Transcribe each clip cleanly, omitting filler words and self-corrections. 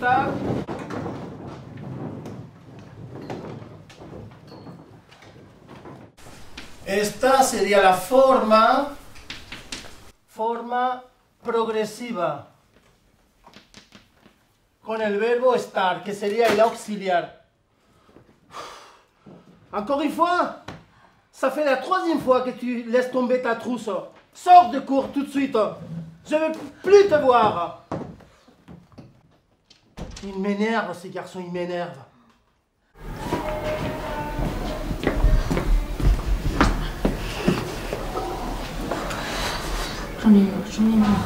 está. Esta sería la forma progresiva con el verbo estar, que sería el auxiliar. Encore une fois, ça fait la troisième fois que tu laisses tomber ta trousse. Sors de cours tout de suite. Je ne veux plus te voir. Il m'énerve, ces garçons, ils m'énervent. J'en ai marre.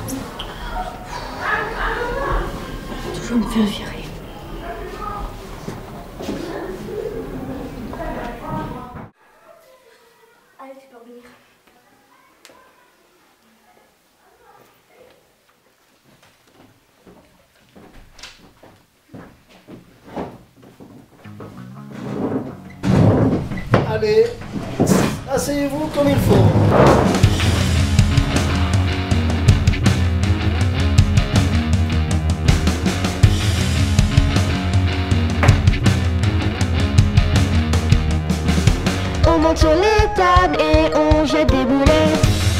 Toujours me faire virer. Allez, tu peux revenir. Allez, asseyez-vous comme il faut. On monte sur les tables et on jette des boulets.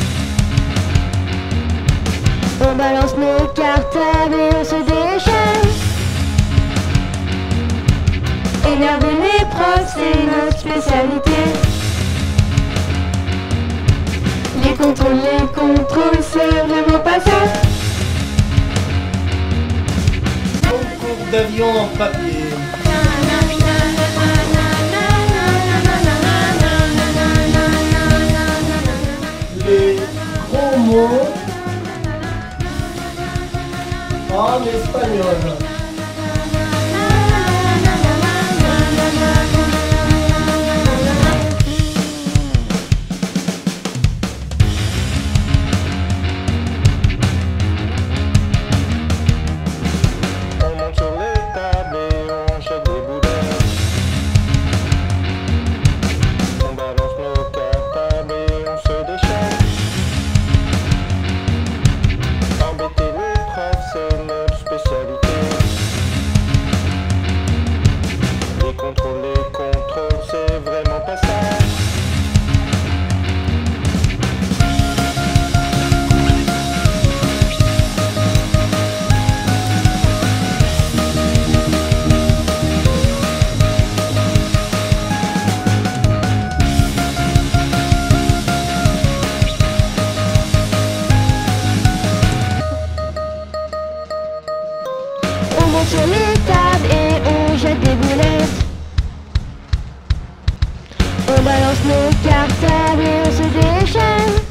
On balance nos cartables et on se déchaîne. Énerver les profs, c'est notre spécialité. Les contrôles, c'est vraiment pas ça. Concours d'avion en papier. Les gros mots en espagnol. On monte sur les tables et on jette des boulets. On balance nos cartables et on se déchaîne. Embêter les profs, c'est notre spécialité. Les contrôles, c'est vraiment pas ça. On monte sur les tables et on jette des boulettes. On balance nos cartables et on se déchaîne.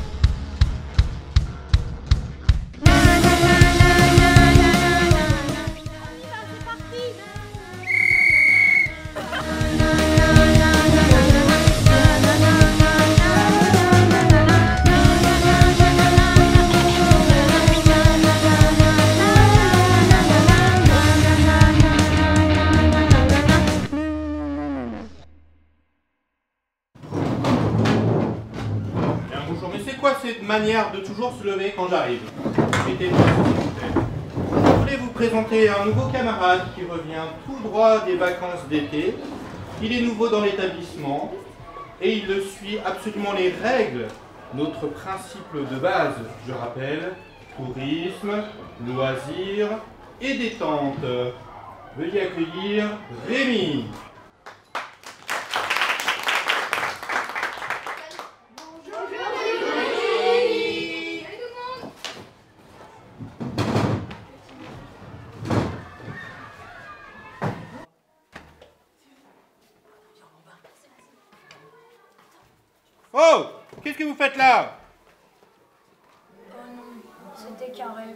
Bien, bonjour, mais c'est quoi cette manière de toujours se lever quand j'arrive? Mettez-vous, s'il vous plaît. Je voulais vous présenter un nouveau camarade qui revient tout droit des vacances d'été. Il est nouveau dans l'établissement et il suit absolument les règles. Notre principe de base, je rappelle, tourisme, loisirs et détente. Veuillez accueillir Rémi. Oh! Qu'est-ce que vous faites là? Oh non, c'était qu'un rêve.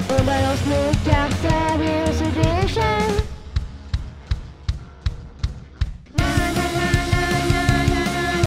On balance nos